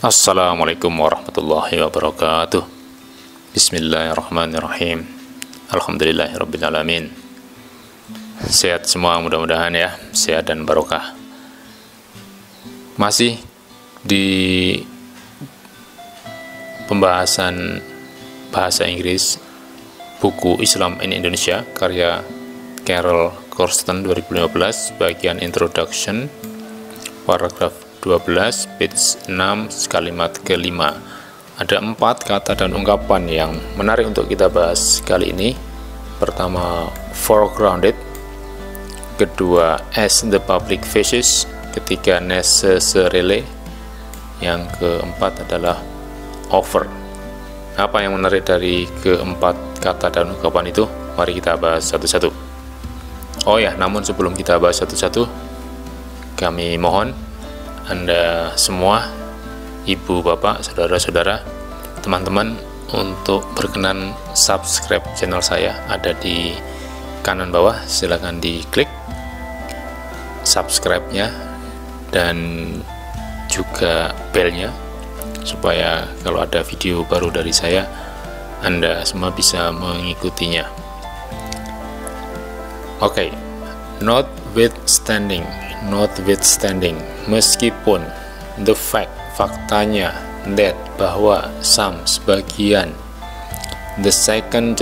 Assalamualaikum warahmatullahi wabarakatuh. Bismillahirrahmanirrahim. Alhamdulillahirrabbilalamin. Sehat semua mudah-mudahan ya, sehat dan barokah. Masih di pembahasan bahasa Inggris buku Islam in Indonesia karya Carol Corsten 2015 bagian Introduction, paragraf 12, page 6, kalimat kelima. Ada 4 kata dan ungkapan yang menarik untuk kita bahas kali ini. Pertama, foregrounded. Kedua, as the public faces. Ketiga, necessarily. Yang keempat adalah over. Apa yang menarik dari keempat kata dan ungkapan itu? Mari kita bahas satu-satu. Oh ya, namun sebelum kita bahas satu-satu, kami mohon Anda semua, ibu, bapak, saudara-saudara, teman-teman, untuk berkenan subscribe channel saya. Ada di kanan bawah, silahkan diklik subscribe-nya dan juga belnya, supaya kalau ada video baru dari saya, Anda semua bisa mengikutinya. Oke, notwithstanding, meskipun, the faktanya, that, bahwa, sebagian, the second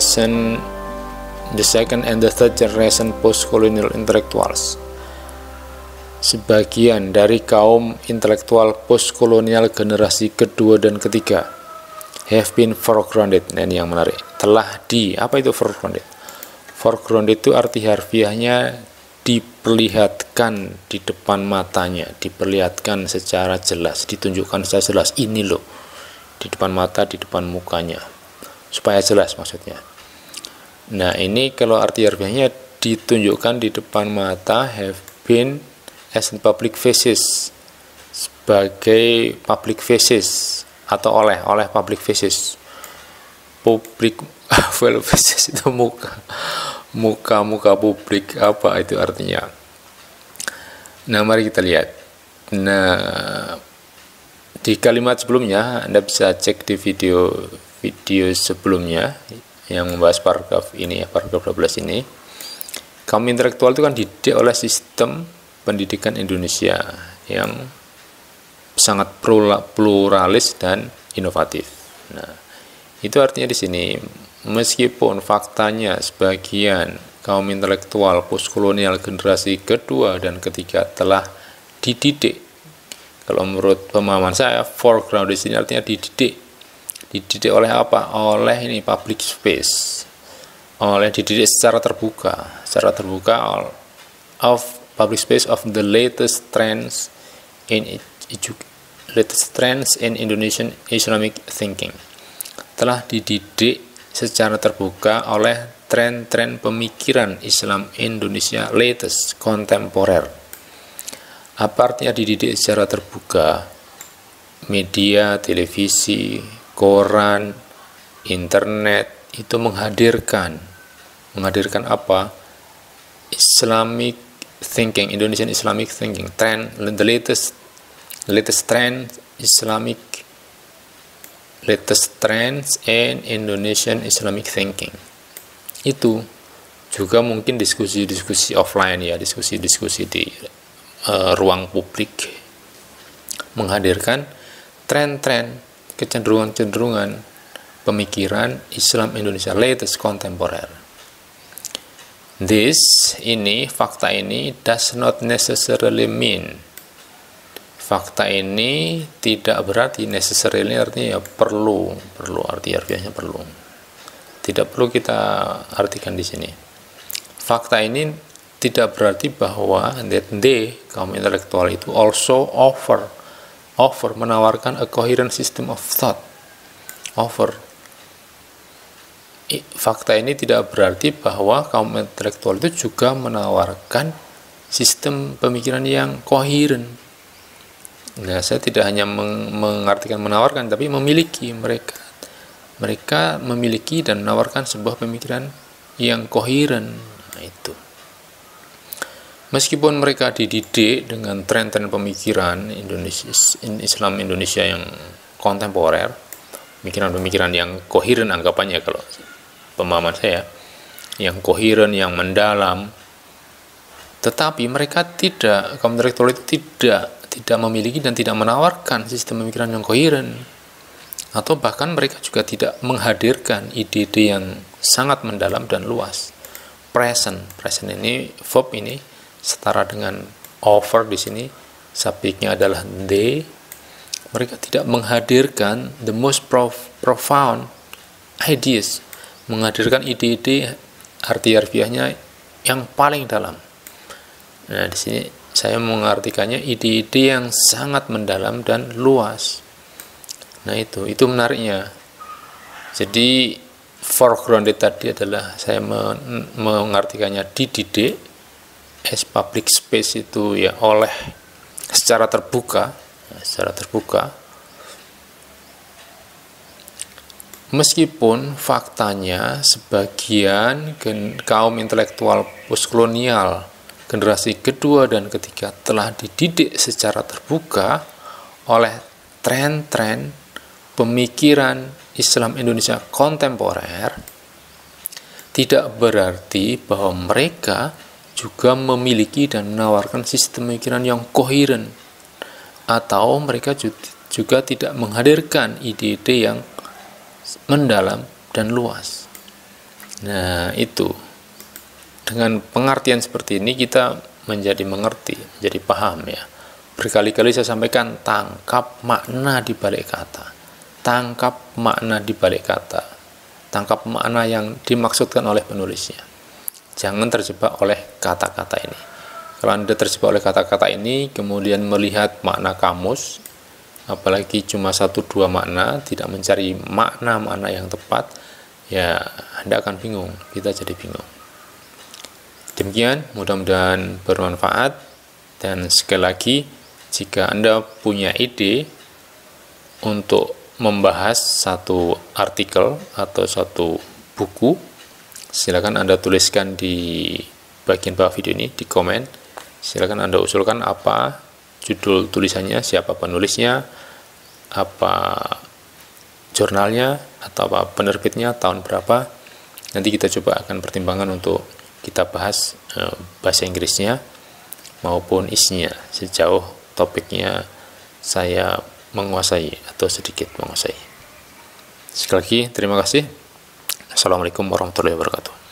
and the third generation post-colonial intellectuals, sebagian dari kaum intelektual post-kolonial generasi kedua dan ketiga, have been foregrounded. Dan yang menarik, telah apa itu foregrounded? Foregrounded itu arti harfiahnya diperlihatkan di depan matanya, diperlihatkan secara jelas, ditunjukkan secara jelas, ini loh, di depan mata, di depan mukanya, supaya jelas maksudnya. Nah, ini kalau arti harfiahnya ditunjukkan di depan mata, have been as in public faces, sebagai public faces atau oleh public faces. Public faces itu muka publik, apa itu artinya? Nah, mari kita lihat. Nah, di kalimat sebelumnya Anda bisa cek di video sebelumnya yang membahas paragraf ini ya, paragraf 12 ini. Kaum intelektual itu kan dididik oleh sistem pendidikan Indonesia yang sangat pluralis dan inovatif. Nah, itu artinya di sini, meskipun faktanya sebagian kaum intelektual postkolonial generasi kedua dan ketiga telah dididik, kalau menurut pemahaman saya, foreground di sini artinya dididik oleh apa? Oleh ini public space, dididik secara terbuka of public space of the latest trends in Indonesian Islamic thinking. Telah dididik secara terbuka oleh tren-tren pemikiran Islam Indonesia latest, kontemporer. Apa artinya dididik secara terbuka? Media, televisi, koran, internet itu menghadirkan apa? Islamic thinking, Indonesian Islamic thinking, trend, the latest trend latest trends in Indonesian Islamic thinking. Itu juga mungkin diskusi-diskusi offline ya, diskusi-diskusi di ruang publik, menghadirkan tren-tren, kecenderungan pemikiran Islam Indonesia latest, kontemporer. Fakta ini does not necessarily mean, fakta ini tidak berarti necessarily artinya ya perlu arti harfiahnya perlu. Tidak perlu kita artikan di sini. Fakta ini tidak berarti bahwa that kaum intelektual itu also offer menawarkan a coherent system of thought. Fakta ini tidak berarti bahwa kaum intelektual itu juga menawarkan sistem pemikiran yang koheren. Nah, saya tidak hanya mengartikan menawarkan, tapi memiliki. Mereka memiliki dan menawarkan sebuah pemikiran yang koheren. Nah, itu. Meskipun mereka dididik dengan tren-tren pemikiran Islam Indonesia yang kontemporer, pemikiran-pemikiran yang koheren anggapannya kalau pemahaman saya, yang koheren, yang mendalam, tetapi mereka kaum intelektual itu tidak memiliki dan tidak menawarkan sistem pemikiran yang koheren, atau bahkan mereka juga tidak menghadirkan ide-ide yang sangat mendalam dan luas. Present ini verb ini setara dengan over di sini, subjeknya adalah they. Mereka tidak menghadirkan the most profound ideas, menghadirkan ide-ide arti harfiahnya yang paling dalam. Nah, di sini saya mengartikannya ide-ide yang sangat mendalam dan luas. Nah, itu menariknya. Jadi foregrounded tadi adalah saya mengartikannya dididik, as public space itu ya oleh secara terbuka. Meskipun faktanya sebagian kaum intelektual postkolonial generasi kedua dan ketiga telah dididik secara terbuka oleh tren-tren pemikiran Islam Indonesia kontemporer, tidak berarti bahwa mereka juga memiliki dan menawarkan sistem pemikiran yang koheren, atau mereka juga tidak menghadirkan ide-ide yang mendalam dan luas. Nah, itu dengan pengertian seperti ini kita menjadi mengerti, menjadi paham ya. Berkali-kali saya sampaikan, tangkap makna di balik kata. Tangkap makna di balik kata. Tangkap makna yang dimaksudkan oleh penulisnya. Jangan terjebak oleh kata-kata ini. Kalau Anda terjebak oleh kata-kata ini, kemudian melihat makna kamus, apalagi cuma 1-2 makna, tidak mencari makna-makna yang tepat, ya Anda akan bingung, kita jadi bingung. Demikian, mudah-mudahan bermanfaat. Dan sekali lagi, jika Anda punya ide untuk membahas satu artikel atau satu buku, silakan Anda tuliskan di bagian bawah video ini, di komen. Silakan Anda usulkan apa judul tulisannya, siapa penulisnya, apa jurnalnya, atau apa penerbitnya, tahun berapa. Nanti kita coba akan pertimbangkan untuk kita bahas bahasa Inggrisnya maupun isinya sejauh topiknya saya menguasai atau sedikit menguasai. Sekali lagi terima kasih. Assalamualaikum warahmatullahi wabarakatuh.